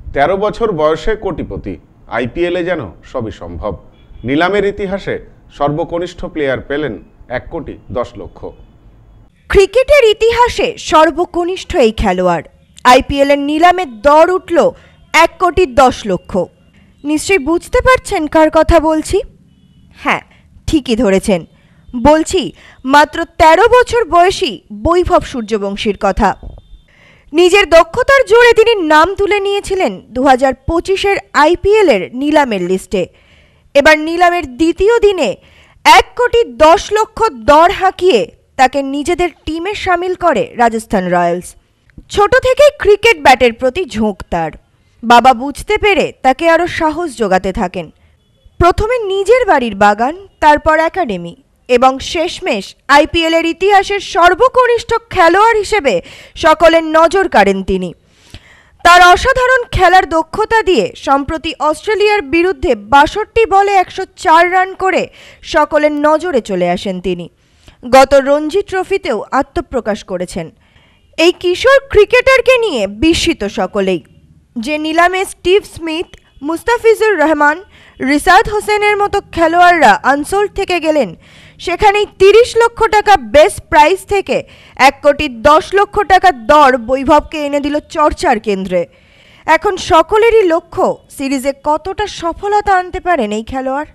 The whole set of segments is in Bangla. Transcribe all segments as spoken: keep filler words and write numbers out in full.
তেরো বছর বয়সে কোটিপতি, আইপিএলে যেন সবই সম্ভব। নিলামের ইতিহাসে সর্বকনিষ্ঠ প্লেয়ার পেলেন এক কোটি দশ লক্ষ। ক্রিকেটের ইতিহাসে সর্বকনিষ্ঠ এই খেলোয়াড়, আইপিএলের নিলামে দর উঠল এক কোটি দশ লক্ষ। নিশ্চয়ই বুঝতে পারছেন কার কথা বলছি। হ্যাঁ, ঠিকই ধরেছেন, বলছি মাত্র তেরো বছর বয়সী বৈভব সূর্যবংশীর কথা। নিজের দক্ষতার জোরে তিনি নাম তুলে নিয়েছিলেন দু হাজার পঁচিশের আইপিএলের নিলামের লিস্টে। এবার নিলামের দ্বিতীয় দিনে এক কোটি দশ লক্ষ দর হাঁকিয়ে তাকে নিজেদের টিমে সামিল করে রাজস্থান রয়্যালস। ছোট থেকেই ক্রিকেট ব্যাটের প্রতি ঝোঁক তার। বাবা বুঝতে পেরে তাকে আরও সাহস জোগাতে থাকেন। প্রথমে নিজের বাড়ির বাগান, তারপর একাডেমি এবং শেষমেশ আইপিএলের ইতিহাসের সর্বকনিষ্ঠ খেলোয়াড় হিসেবে সকলের নজর কাড়েন তিনি। তার অসাধারণ খেলার দক্ষতা দিয়ে সম্প্রতি অস্ট্রেলিয়ার বিরুদ্ধে বাষট্টি বলে একশো চার রান করে সকলের নজরে চলে আসেন তিনি। গত রঞ্জি ট্রফিতেও আত্মপ্রকাশ করেছেন। এই কিশোর ক্রিকেটারকে নিয়ে বিস্মিত সকলেই। যে নিলামে স্টিভ স্মিথ, মুস্তাফিজুর রহমান, রিশাদ হোসেনের মতো খেলোয়াড়রা আনসোল্ড থেকে গেলেন, সেখানেই তিরিশ লক্ষ টাকা বেস্ট প্রাইজ থেকে এক কোটি দশ লক্ষ টাকার দর বৈভবকে এনে দিল চর্চার কেন্দ্রে। এখন সকলেরই লক্ষ্য সিরিজে কতটা সফলতা আনতে পারেন এই খেলোয়াড়।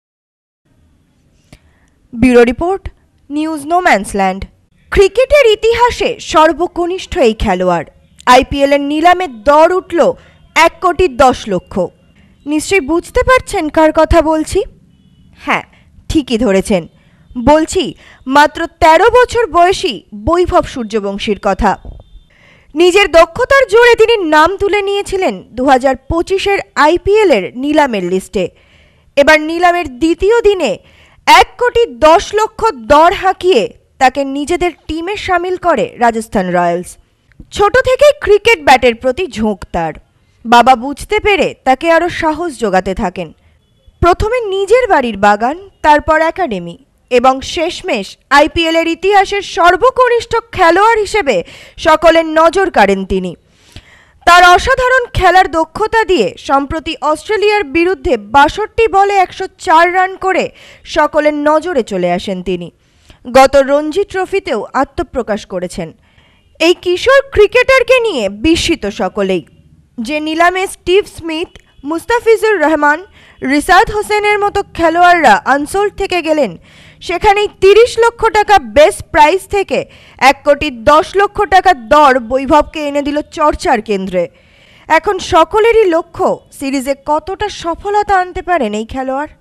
Bureau report, news no man's land. ক্রিকেটের ইতিহাসে সর্বকনিষ্ঠ এই খেলোয়াড়, আইপিএলের নিলামে দর উঠল এক কোটি দশ লক্ষ। নিশ্চয়ই বুঝতে পারছেন কার কথা বলছি। হ্যাঁ, ঠিকই ধরেছেন, বলছি মাত্র তেরো বছর বয়সী বৈভব সূর্যবংশীর কথা। নিজের দক্ষতার জোরে তিনি নাম তুলে নিয়েছিলেন দু হাজার পঁচিশের আইপিএলের নিলামের লিস্টে। এবার নিলামের দ্বিতীয় দিনে এক কোটি দশ লক্ষ দর হাঁকিয়ে তাকে নিজেদের টিমে সামিল করে রাজস্থান রয়্যালস। ছোট থেকেই ক্রিকেট ব্যাটের প্রতি ঝোঁক তার। বাবা বুঝতে পেরে তাকে আরও সাহস জোগাতে থাকেন। প্রথমে নিজের বাড়ির বাগান, তারপর একাডেমি এবং শেষমেশ আইপিএলের ইতিহাসের সর্বকনিষ্ঠ খেলোয়াড় হিসেবে সকলের নজর কাড়েন তিনি। তার অসাধারণ খেলার দক্ষতা দিয়ে সম্প্রতি অস্ট্রেলিয়ার বিরুদ্ধে বাষট্টি বলে একশো চার রান করে সকলের নজরে চলে আসেন তিনি। গত রঞ্জি ট্রফিতেও আত্মপ্রকাশ করেছেন। এই কিশোর ক্রিকেটারকে নিয়ে বিস্মিত সকলেই। যে নিলামে স্টিভ স্মিথ, মুস্তাফিজুর রহমান, রিশাদ হোসেনের মতো খেলোয়াড়রা আনসোল্ড থেকে গেলেন, সেখানেই তিরিশ লক্ষ টাকা বেস্ট প্রাইজ থেকে এক কোটি দশ লক্ষ টাকার দর বৈভবকে এনে দিল চর্চার কেন্দ্রে। এখন সকলেরই লক্ষ্য সিরিজে কতটা সফলতা আনতে পারেন এই খেলোয়াড়।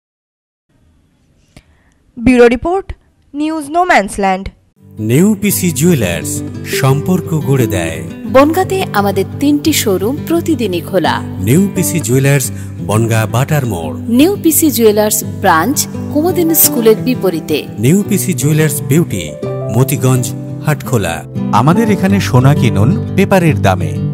Bureau report, news no man's land. নেউপিসি জুয়েলার্স, সম্পর্ক গড়ে দেয়। বনগাঁতে আমাদের তিনটি শোরুম প্রতিদিনই খোলা। নেউপিসি জুয়েলার্স, বনগাঁ বাটার মোড়। নেউপিসি জুয়েলার্স ব্রাঞ্চ, কুমুদিনী স্কুলের বিপরীতে। নেউপিসি জুয়েলার্স বিউটি, মতিগঞ্জ, হাটখোলা। আমাদের এখানে সোনা কিনুন পেপারের দামে।